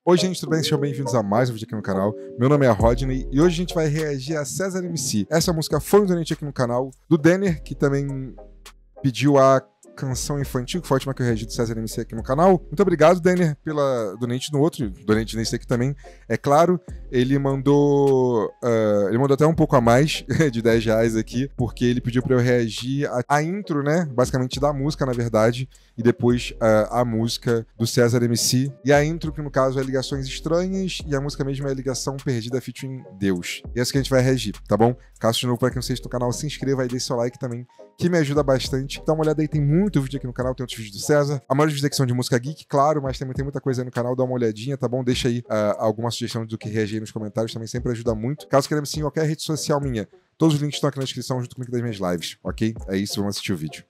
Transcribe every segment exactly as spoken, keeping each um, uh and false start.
Oi gente, tudo bem? Sejam bem-vindos a mais um vídeo aqui no canal. Meu nome é Rodney e hoje a gente vai reagir a César M C. Essa música foi um donate aqui no canal do Denner, que também pediu a canção infantil, que foi a última que eu reagi do César M C aqui no canal. Muito obrigado, Denner, pela donate no outro, donate nesse aqui também. É claro, ele mandou uh, ele mandou até um pouco a mais de dez reais aqui, porque ele pediu pra eu reagir a, a intro, né, basicamente da música, na verdade, e depois uh, a música do César M C. E a intro, que no caso é Ligações Estranhas, e a música mesmo é Ligação Perdida featuring Deus. E é isso que a gente vai reagir, tá bom? Caso de novo para quem não seja no canal, se inscreva aí, deixe seu like também, que me ajuda bastante. Dá uma olhada aí, tem muito vídeo aqui no canal, tem outros vídeos do César. A maioria dos vídeos aqui são de música geek, claro, mas também tem muita coisa aí no canal, dá uma olhadinha, tá bom? Deixa aí uh, alguma sugestão do que reagir aí nos comentários, também sempre ajuda muito. Caso queira me seguir em qualquer rede social minha, todos os links estão aqui na descrição, junto com o link das minhas lives, ok? É isso, vamos assistir o vídeo.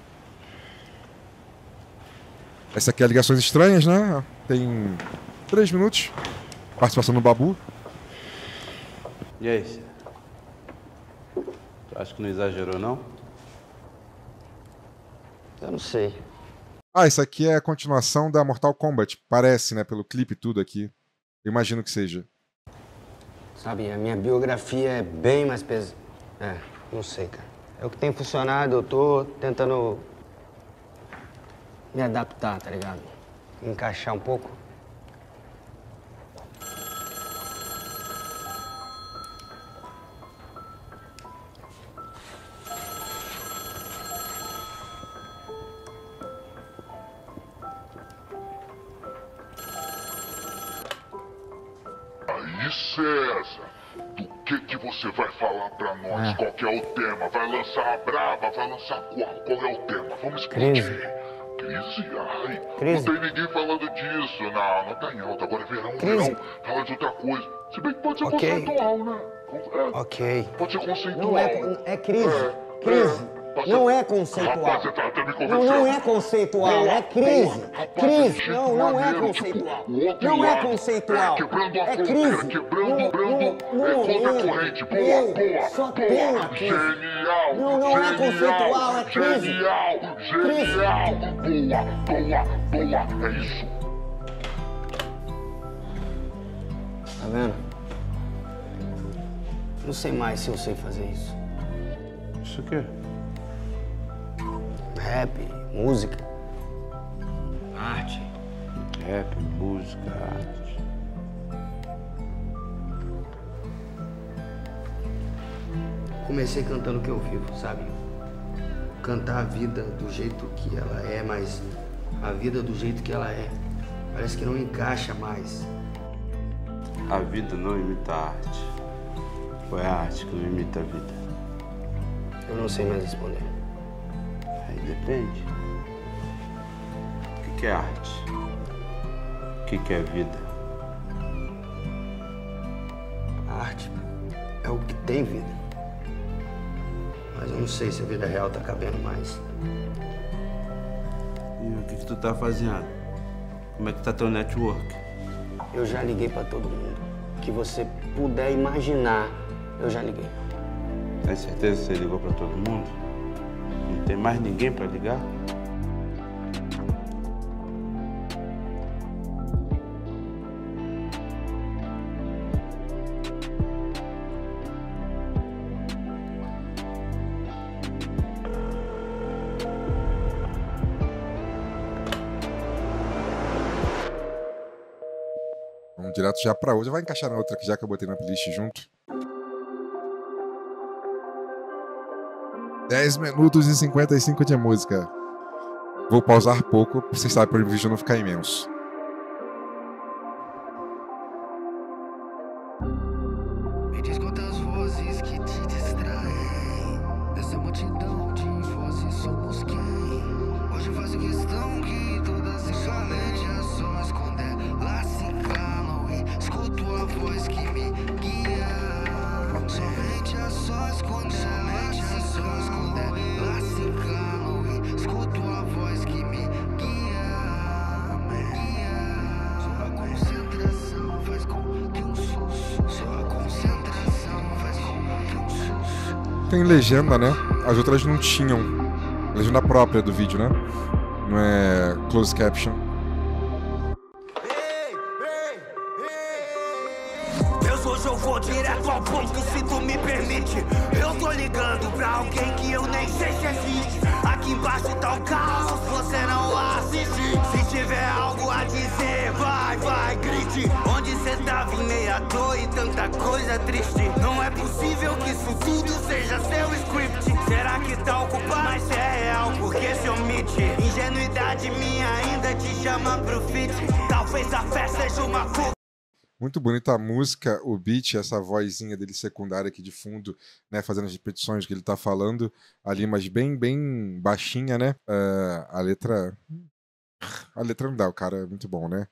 Essa aqui é Ligações Estranhas, né? Tem três minutos. Participação do Babu. E aí, Cê? Tu acha que não exagerou, não? Eu não sei. Ah, isso aqui é a continuação da Mortal Kombat. Parece, né? Pelo clipe e tudo aqui. Eu imagino que seja. Sabe, a minha biografia é bem mais pesada. É, não sei, cara. É o que tem funcionado, eu tô tentando me adaptar, tá ligado? Encaixar um pouco. Aí, César, do que que você vai falar pra nós? É. Qual que é o tema? Vai lançar a braba? Vai lançar qual? Qual é o tema? Vamos explodir. Crise. Crise? Ai, Crise. não tem ninguém falando disso. Não, não tá em alta. Agora é verão, Crise. verão. Fala de outra coisa. Se bem que pode ser Ok. conceitual, né? É, Ok. pode ser conceitual. Não é, é crise. É, Crise. é. Pode Não ser- é conceitual. Rapaz, você tá até me Não, convencendo. não é conceitual, é crise. Porra, rapaz, Crise. de jeito Não, não é maneiro, conceitual. tipo, o outro Não é lado. conceitual. É, quebrando a É fronteira, crise. quebrando, No- quebrando, no- no é, contra a momento, corrente. Boa, eu boa, só boa. tenho a crise. Genial, Não, não é genial, conceitual, é crise. Genial, genial. Boa, boa, boa. É isso. Tá vendo? Não sei mais se eu sei fazer isso. Isso o quê? Rap, música, arte. Rap, música, arte. Comecei cantando o que eu vivo, sabe? Cantar a vida do jeito que ela é, mas a vida do jeito que ela é. Parece que não encaixa mais. A vida não imita a arte. Ou é a arte que não imita a vida? Eu não sei mais responder. Aí depende. O que que é arte? O que que é vida? A arte é o que tem vida. Mas eu não sei se a vida real tá cabendo mais. E o que que tu tá fazendo? Como é que tá teu network? Eu já liguei pra todo mundo. O que você puder imaginar, eu já liguei. Tem certeza que você ligou pra todo mundo? Não tem mais ninguém pra ligar? Vamos direto já pra outra. Vai encaixar na outra que já que eu botei na playlist junto. dez minutos e cinquenta e cinco de música. Vou pausar pouco, vocês sabem, para o vídeo não ficar imenso. Me diz quantas vozes que te distraem. Dessa multidão de vozes somos quem? Hoje faço questão que todas em sua mente é só esconder. Lá se calam e escuto a voz que me guia. Somente é só esconder, somente é só esconder. Lá se calam e escuto a voz que me guia. Me guia. Sua concentração faz com que um sussurro. Sua concentração faz com que um sussurro. Tem legenda, né? As outras não tinham. Legenda própria do vídeo, né? Não é closed caption. Ei, ei, eu vou direto ao ponto, se tu me permite. Eu tô ligando pra alguém que eu nem sei se existe. Aqui embaixo tá um caos, você não assiste. Se tiver algo a dizer, vai, vai, grite. Onde cê tava em meia dor e tanta coisa triste. Não é possível que isso tudo seja seu script. Será que tá ocupado? Mas cê é real, porque se omite. Ingenuidade minha ainda te chama pro feat. Talvez a fé seja uma fuga. Muito bonita a música, o beat, essa vozinha dele secundária aqui de fundo, né, fazendo as repetições que ele tá falando ali, mas bem, bem baixinha, né? Uh, a letra... A letra não dá, o cara é muito bom, né?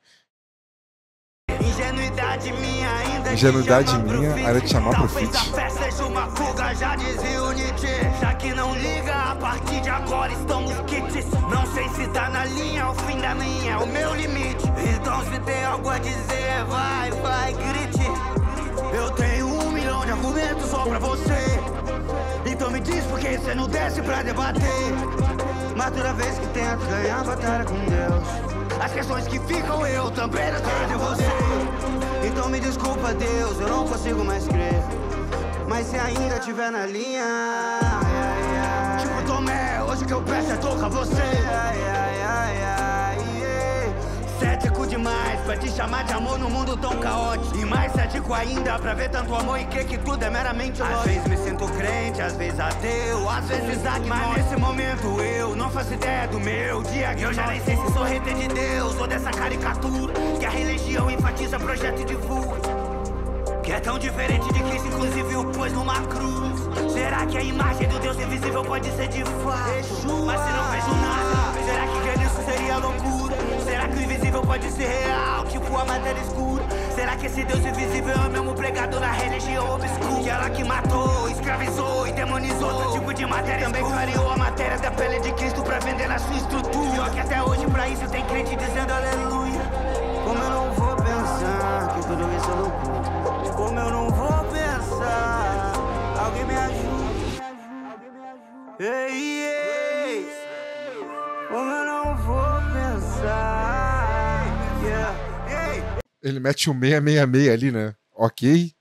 Ingenuidade minha ainda Ingenuidade minha ainda te chamar pro feat. Talvez a fé seja uma fuga, já dizia o Nietzsche. Já que não liga, a partir de agora estamos kits. Não sei se tá na linha, o fim da linha é o meu limite. Então se tem algo a dizer, vai, vai, grite. Eu tenho um milhão de argumentos só pra você. Então me diz por que você não desce pra debater. Mas toda vez que tento ganhar batalha com Deus, as questões que ficam eu também não tenho de você. Então me desculpa Deus, eu não consigo mais crer. Mas se ainda tiver na linha, ai, ai, ai. Tipo Tomé, hoje que eu peço é tocar você. Ai, ai, ai, ai, yeah. Cético demais pra te chamar de amor num mundo tão caótico. E mais cético ainda pra ver tanto amor e crer que tudo é meramente lógico. Às vezes me sinto crente, às vezes ateu, às vezes agnóstico. Mas nesse momento eu não faço ideia do meu dia. Eu já nem sei se sou rei de Deus ou dessa caricatura que a religião enfatiza projeto de fuga. Que é tão diferente de Cristo, inclusive o pôs numa cruz. Será que a imagem do Deus invisível pode ser de fato? Mas se não vejo nada, será que crer nisso seria loucura? Será que o invisível pode ser real, tipo a matéria escura? Será que esse Deus invisível é o mesmo pregado na religião obscura? Que ela que matou, escravizou e demonizou outro tipo de matéria. Também clareou a matéria da pele de Cristo pra vender na sua estrutura. Pior que até hoje pra isso tem crente dizendo aleluia. Como eu não vou pensar que tudo isso é loucura? Como eu não vou pensar? Alguém me ajuda. Ei, ei. Como eu não vou pensar? Yeah. Ei. Ele mete o seiscentos e sessenta e seis ali, né? Ok. Ei.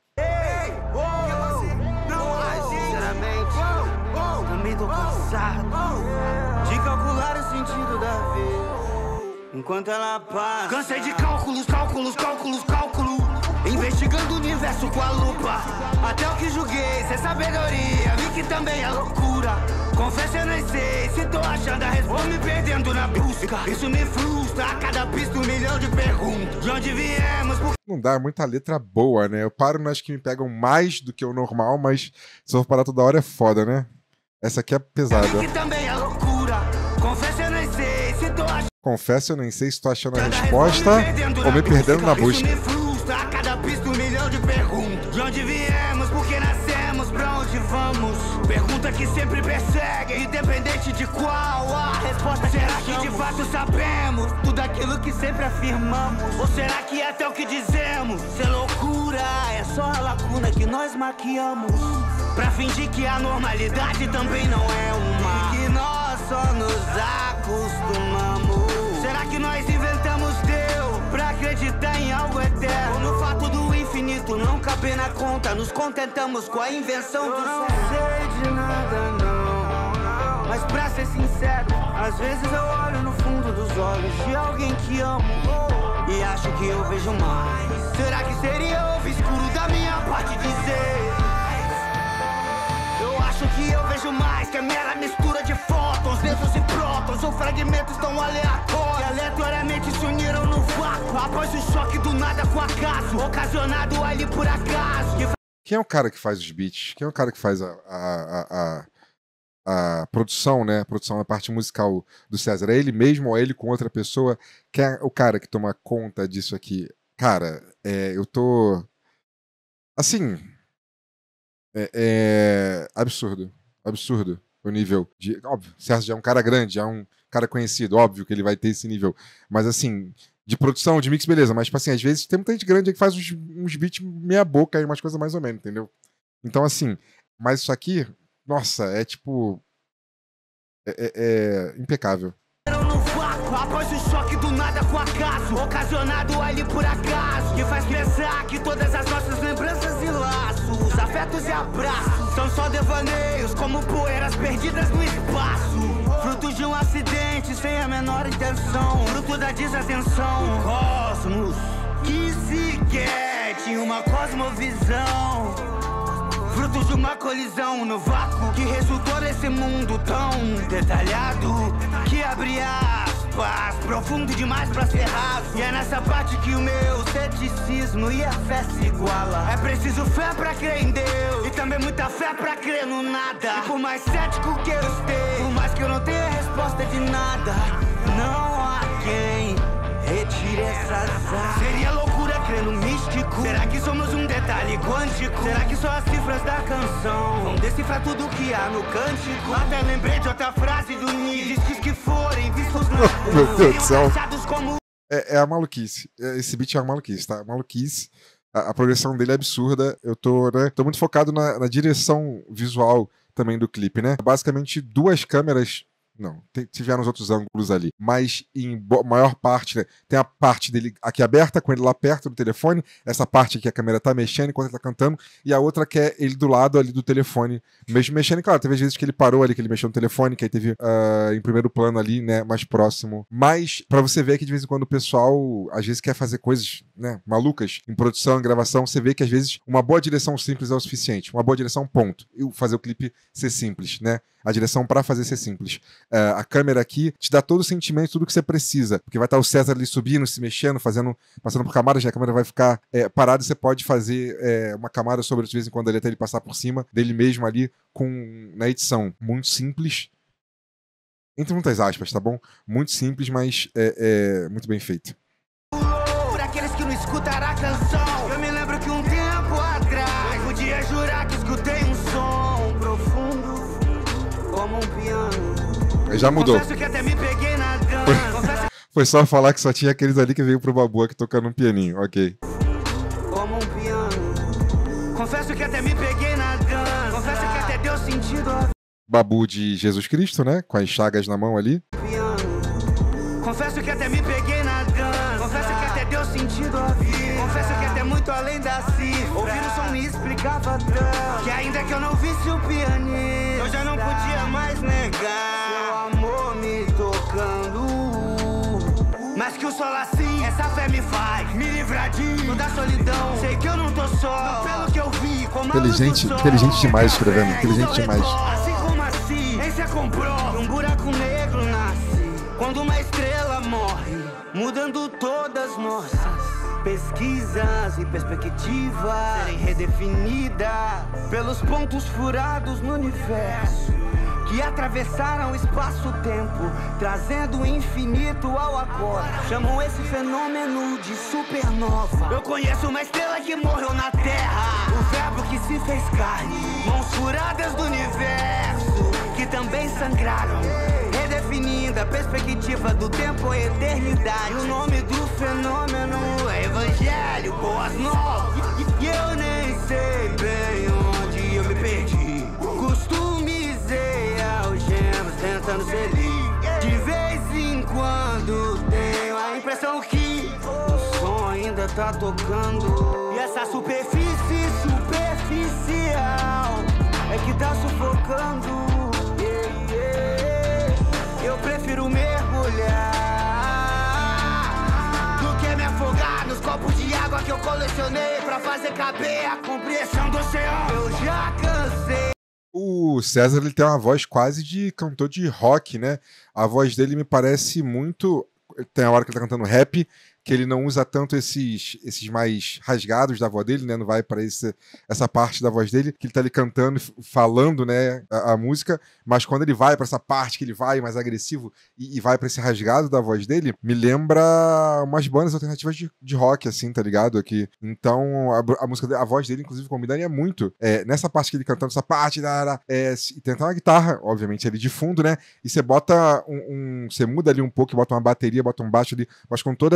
Oh. Não, mas sinceramente, também tô cansado de calcular o sentido da vida enquanto ela passa. Cansei de cálculos, cálculos, cálculos, cálculos. Investigando o universo com a lupa. Até o que julguei, sem sabedoria, vi que também é loucura. Confesso, eu nem sei se tô achando a resposta, me perdendo na busca. Isso me frustra, a cada pista um milhão de perguntas. De onde viemos, por... Não dá, é muita letra boa, né? Eu paro nas que me pegam mais do que o normal, mas se eu for parar toda hora é foda, né? Essa aqui é pesada. que também é loucura. Confesso, eu nem sei se tô achando... Confesso, eu nem sei se tô achando a resposta ou me perdendo na busca. A cada pista um milhão de perguntas. De onde viemos, por que nascemos, pra onde vamos? Pergunta que sempre persegue, independente de qual a resposta. Será que de fato sabemos tudo aquilo que sempre afirmamos? Ou será que até o que dizemos ser loucura é só a lacuna que nós maquiamos pra fingir que a normalidade também não é uma, e que nós só nos acostumamos? Será que nós inventamos Deus pra acreditar em algo eterno? Ou no fato do infinito não caber na conta, nos contentamos com a invenção do céu? Eu não sei de nada não, mas pra ser sincero, às vezes eu olho no fundo dos olhos de alguém que amo e acho que eu vejo mais. Será que seria obscuro da minha parte dizer? Eu acho que eu vejo mais que a mera mistura de fótons, nêutrons e prótons, ou fragmentos tão aleatórios que aleatoriamente se uniram no vácuo após o choque do nada com acaso, ocasionado ali por acaso. Quem é o cara que faz os beats? Quem é o cara que faz a, a, a, a, a produção, né? A produção, a parte musical do César? É ele mesmo ou é ele com outra pessoa? Quem é o cara que toma conta disso aqui? Cara, é, eu tô... Assim... É, é absurdo, absurdo o nível de... Óbvio, César já é um cara grande, já é um cara conhecido, óbvio que ele vai ter esse nível. Mas assim, de produção, de mix, beleza. Mas tipo assim, às vezes tem muita gente grande que faz uns, uns beats meia boca e umas coisas mais ou menos, entendeu? Então assim, mas isso aqui, nossa, é tipo... É, é, é impecável. No vácuo, após o choque do nada com acaso, ocasionado ali por acaso, que faz pensar que todas as nossas lembranças e afetos e abraços. São só devaneios, como poeiras perdidas no espaço. Frutos de um acidente sem a menor intenção. Fruto da desatenção. Cosmos que sequer tinha uma cosmovisão. Frutos de uma colisão no vácuo que resultou nesse mundo tão detalhado que abre aspas, profundo demais pra ser raso. E é nessa parte que o meu ceticismo e a fé se iguala. É preciso fé pra crer em Deus e também muita fé pra crer no nada. E por mais cético que eu esteja, por mais que eu não tenha resposta de nada, não há quem retire essas asas. Seria loucura crer no místico. Será que somos um detalhe quântico? Será que só as cifras da canção vão decifrar tudo que há no cântico? Até lembrei de outra frase do Nietzsche: discos que forem vistos na rua, Meu Deus do céu. como... É, é a maluquice. Esse beat é uma maluquice, tá? Maluquice. A, a progressão dele é absurda. Eu tô, né, tô muito focado na, na direção visual também do clipe, né? Basicamente duas câmeras. Não, tem, tiveram os outros ângulos ali. Mas em bo- maior parte, né, tem a parte dele aqui aberta, com ele lá perto do telefone. Essa parte aqui a câmera tá mexendo enquanto ele tá cantando. E a outra que é ele do lado ali do telefone, mesmo mexendo. E claro, teve vezes que ele parou ali, que ele mexeu no telefone, que aí teve uh, em primeiro plano ali, né, mais próximo. Mas pra você ver que de vez em quando o pessoal às vezes quer fazer coisas, né, malucas em produção, em gravação. Você vê que às vezes uma boa direção simples é o suficiente. Uma boa direção, ponto. E fazer o clipe ser simples, né? A direção pra fazer ser simples. Uh, a câmera aqui te dá todo o sentimento, tudo que você precisa. Porque vai estar o César ali subindo, se mexendo, fazendo, passando por camadas, a câmera vai ficar é, parada e você pode fazer é, uma camada sobre de vez em quando ali até ele passar por cima dele mesmo ali com, na edição. Muito simples. Entre muitas aspas, tá bom? Muito simples, mas é, é muito bem feito. Por aqueles que não escutaram a canção, eu me lembro que um tempo atrás podia jurar que escutei um som profundo como um piano. Já mudou. Confesso que até me peguei na dança. Confesso Foi só falar que só tinha aqueles ali que veio pro Babu aqui tocando um pianinho, ok. como um piano. Confesso que até me peguei na dança. Confesso que até deu sentido ao Babu de Jesus Cristo, né? Com as chagas na mão ali. piano. Confesso que até me peguei na dança. Confesso que até deu sentido à vida. Confesso que até muito além da cifra. Ouvir o som me explicava tanto que ainda que eu não visse o pianista, eu já não podia mais negar seu amor me tocando. Mas que o sol assim, essa fé me faz me livrar de toda solidão. Sei que eu não tô só, pelo que eu vi, como Inteligente, inteligente demais escrevendo, inteligente demais. Assim como a ciência comprova, um buraco negro nasce quando uma estrela morre, mudando todas nossas pesquisas e perspectivas serem redefinidas pelos pontos furados no universo que atravessaram o espaço-tempo, trazendo o infinito ao agora. Chamam esse fenômeno de supernova. Eu conheço uma estrela que morreu na Terra, o verbo que se fez carne, mãos furadas do universo que também sangraram, redefinindo a perspectiva do tempo e eternidade. E o nome do fenômeno é Evangelho, Boas Novas. E eu nem sei bem onde eu me perdi. Customizei algemas tentando ser livre. De vez em quando tenho a impressão que o som ainda tá tocando. E essa superfície superficial é que tá sufocando. Yeah, yeah. Eu prefiro mergulhar do que me afogar nos copos de água que eu colecionei pra fazer caber a compreensão do oceano. Eu já cansei. O César, ele tem uma voz quase de cantor de rock, né? A voz dele me parece muito... Tem a hora que ele tá cantando rap, que ele não usa tanto esses, esses mais rasgados da voz dele, né? Não vai para essa parte da voz dele, que ele tá ali cantando, falando, né, a, a música, mas quando ele vai para essa parte que ele vai mais agressivo e, e vai para esse rasgado da voz dele, me lembra umas bandas alternativas de, de rock, assim, tá ligado? Aqui. Então, a, a música, a voz dele, inclusive, combinaria muito. É, nessa parte que ele cantando, essa parte, da, da, é, e tentar uma guitarra, obviamente, ali de fundo, né? E você bota um, um. Você muda ali um pouco, bota uma bateria, bota um baixo ali, mas com toda essa progressão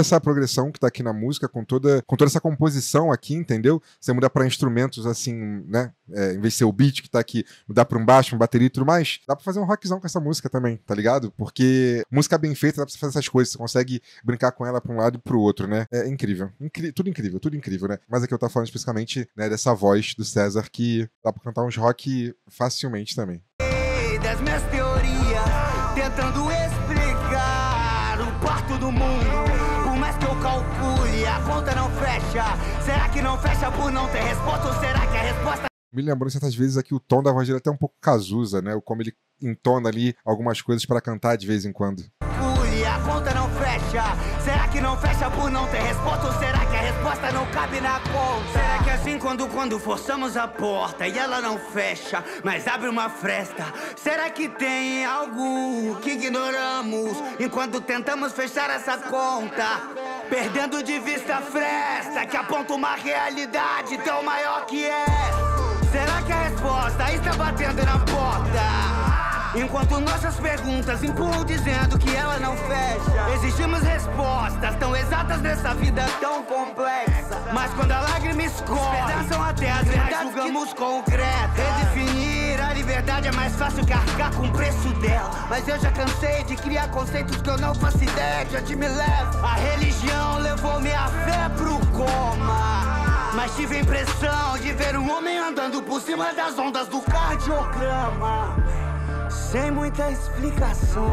progressão que tá aqui na música, com toda, com toda essa composição aqui, entendeu? Você muda pra instrumentos assim, né? É, em vez de ser o beat que tá aqui, mudar pra um baixo, uma bateria e tudo mais, dá pra fazer um rockzão com essa música também, tá ligado? Porque música bem feita dá pra você fazer essas coisas, você consegue brincar com ela pra um lado e pro outro, né? É incrível. Incri- tudo incrível, tudo incrível, né? Mas aqui eu tava falando especificamente, né, dessa voz do César que dá pra cantar uns rock facilmente também. Das minhas teorias, tentando explicar o quarto do mundo. Por mais que eu calcule, a conta não fecha. Será que não fecha por não ter resposta? Ou será que a resposta... Me lembrando certas vezes aqui o tom da voz dele é até um pouco Cazuza, né? O como ele entona ali algumas coisas pra cantar de vez em quando. A conta não fecha. Será que não fecha por não ter resposta? Ou será que a resposta não cabe na conta? Será que é assim quando, quando forçamos a porta e ela não fecha, mas abre uma fresta? Será que tem algo que ignoramos enquanto tentamos fechar essa conta? Perdendo de vista a fresta que aponta uma realidade tão maior que é. Será que a resposta está batendo na porta? Enquanto nossas perguntas empurram dizendo que ela não fecha, exigimos respostas tão exatas nessa vida tão complexa. Mas quando a lágrima escorre, despedaçam até as verdades, julgamos concretas. Redefinir a liberdade é mais fácil que arcar com o preço dela. Mas eu já cansei de criar conceitos que eu não faço ideia de onde me leva. A religião levou minha fé pro coma, mas tive a impressão de ver um homem andando por cima das ondas do cardiograma, sem muita explicação.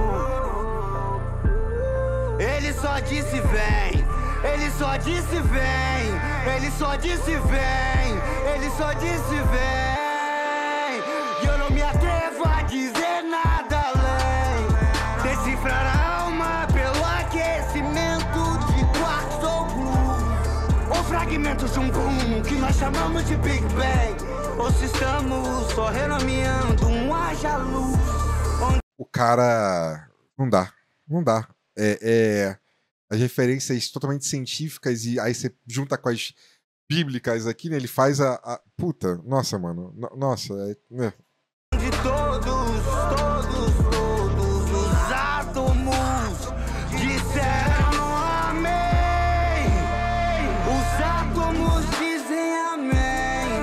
Ele só disse vem, ele só disse vem, ele só disse vem, ele só disse vem. E eu não me atrevo a dizer nada além. Decifrar a alma pelo aquecimento de quartzo ou blue, ou fragmentos de um boom que nós chamamos de Big Bang. Ou se estamos só renomeando um haja luz. O cara... Não dá. Não dá. É, é... As referências totalmente científicas e aí você junta com as bíblicas aqui, né? Ele faz a... a... Puta, nossa, mano. No- nossa, é... é. De todos, todos, todos os átomos disseram amém. Os átomos dizem amém.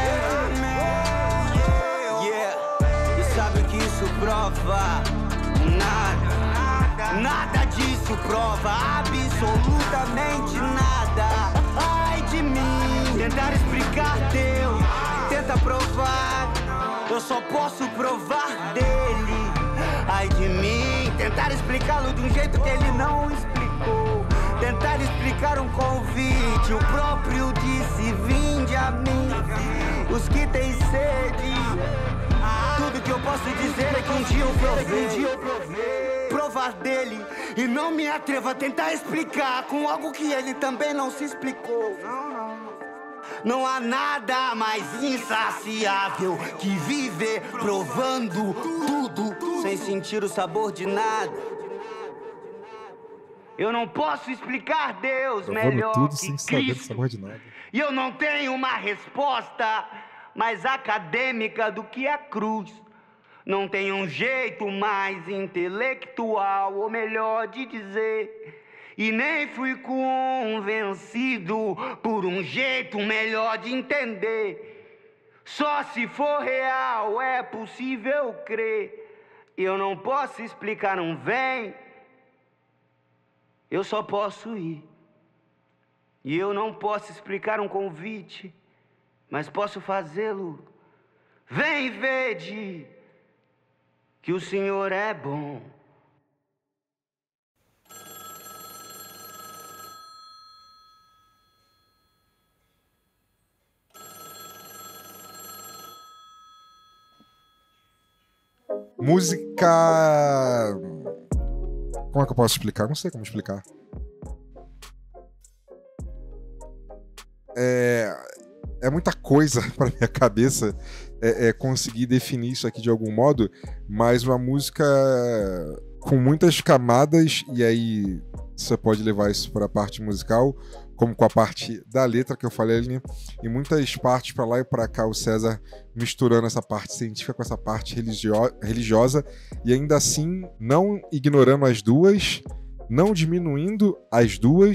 Yeah. E sabe o que isso prova? Nada. Nada disso prova absolutamente nada. Ai de mim, tentar explicar Deus, tenta provar. Eu só posso provar dele. Ai de mim, tentar explicá-lo de um jeito que ele não explicou. Tentar explicar um convite, o próprio disse: vinde a mim, os que têm sede. Tudo que eu posso dizer é que um dia eu provei, provar dele, e não me atrevo a tentar explicar com algo que ele também não se explicou. Não há nada mais insaciável que viver provando tudo sem sentir o sabor de nada. Eu não posso explicar Deus Provando melhor tudo que sem saber o Cristo. sabor de nada. E eu não tenho uma resposta mais acadêmica do que a cruz. Não tem um jeito mais intelectual, ou melhor de dizer, e nem fui convencido por um jeito melhor de entender. Só se for real é possível crer. Eu não posso explicar um vem, eu só posso ir. E eu não posso explicar um convite, mas posso fazê-lo. Vem, vede, que o Senhor é bom. Música... Como é que eu posso explicar? Não sei como explicar. É, é muita coisa pra minha cabeça é, é conseguir definir isso aqui de algum modo, mas uma música com muitas camadas, e aí você pode levar isso para a parte musical, como com a parte da letra que eu falei ali, e muitas partes para lá e para cá, o César misturando essa parte científica com essa parte religio- religiosa, e ainda assim não ignorando as duas, não diminuindo as duas,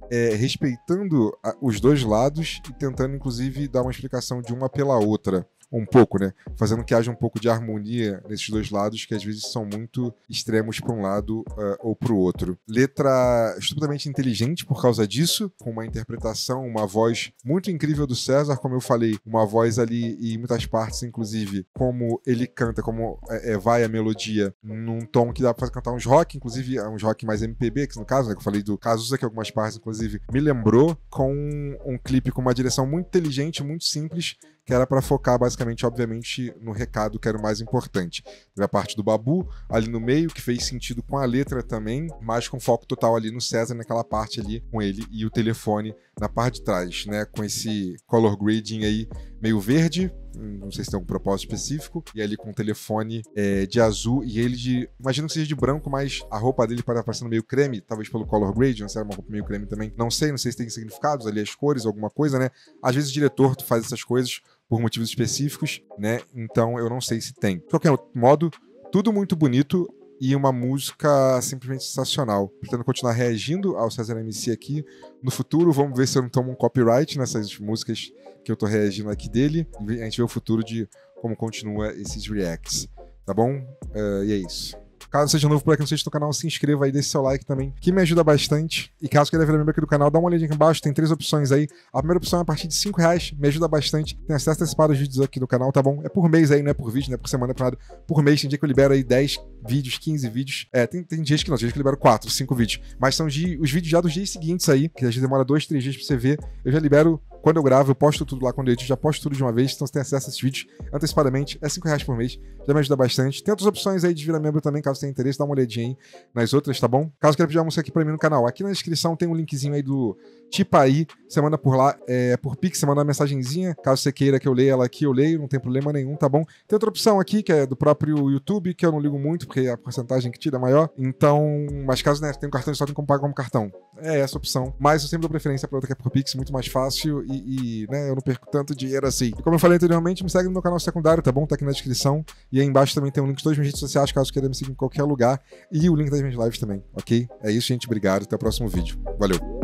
é, respeitando a, os dois lados e tentando, inclusive, dar uma explicação de uma pela outra. Um pouco, né? Fazendo que haja um pouco de harmonia nesses dois lados, que às vezes são muito extremos para um lado uh, ou para o outro. Letra estupidamente inteligente por causa disso, com uma interpretação, uma voz muito incrível do César, como eu falei, uma voz ali e em muitas partes, inclusive, como ele canta, como é, é, vai a melodia, num tom que dá para cantar uns rock, inclusive uns rock mais M P B, que no caso, né, que eu falei do Cazuza, que algumas partes, inclusive, me lembrou, com um clipe com uma direção muito inteligente, muito simples, que era para focar basicamente, obviamente, no recado que era o mais importante. Teve a parte do Babu ali no meio, que fez sentido com a letra também, mas com foco total ali no César, naquela parte ali com ele e o telefone na parte de trás, né? Com esse color grading aí meio verde, não sei se tem algum propósito específico, e ali com o telefone é, de azul e ele de, imagino que seja de branco, mas a roupa dele para parecendo meio creme, talvez pelo color grading, não sei, uma roupa meio creme também, não sei, não sei se tem significados ali, as cores, alguma coisa, né? Às vezes o diretor faz essas coisas por motivos específicos, né? Então eu não sei se tem. De qualquer modo, tudo muito bonito e uma música simplesmente sensacional. Pretendo continuar reagindo ao César M C aqui no futuro. Vamos ver se eu não tomo um copyright nessas músicas que eu tô reagindo aqui dele. A gente vê o futuro de como continua esses reacts. Tá bom? Uh, e é isso. Caso seja novo por aqui, não seja no canal, se inscreva aí, deixe seu like também, que me ajuda bastante. E caso queira virar membro aqui do canal, dá uma olhadinha aqui embaixo, tem três opções aí. A primeira opção é a partir de cinco reais, me ajuda bastante. Tem acesso antecipado aos vídeos aqui do canal, tá bom? É por mês aí, não é por vídeo, não é por semana, é por nada. Por mês, tem dia que eu libero aí dez vídeos, quinze vídeos. É, tem, tem dias que não, tem dias que eu libero quatro, cinco vídeos. Mas são os vídeos já dos dias seguintes aí, que às vezes demora dois, três dias pra você ver. Eu já libero quando eu gravo, eu posto tudo lá quando eu edito, já posto tudo de uma vez, então você tem acesso a esses vídeos antecipadamente, é cinco reais por mês, já me ajuda bastante. Tem outras opções aí de virar membro também, caso tenha interesse, dá uma olhadinha aí nas outras, tá bom? Caso queira pedir uma música aqui pra mim no canal, aqui na descrição tem um linkzinho aí do Tipaí, você manda por lá, é, por Pix, você manda uma mensagenzinha, caso você queira que eu leia ela aqui, eu leio, não tem problema nenhum, tá bom? Tem outra opção aqui, que é do próprio YouTube, que eu não ligo muito, porque a porcentagem que tira é maior, então, mas caso, né, tem um cartão, só tem como pagar como cartão, é essa a opção, mas eu sempre dou preferência pra outra que é por Pix, muito mais fácil e, e né, eu não perco tanto dinheiro assim. E como eu falei anteriormente, me segue no meu canal secundário, tá bom? Tá aqui na descrição. E aí embaixo também tem um link de todas as minhas redes sociais, caso queira me seguir em qualquer lugar. E o link das minhas lives também, ok? É isso, gente. Obrigado. Até o próximo vídeo. Valeu!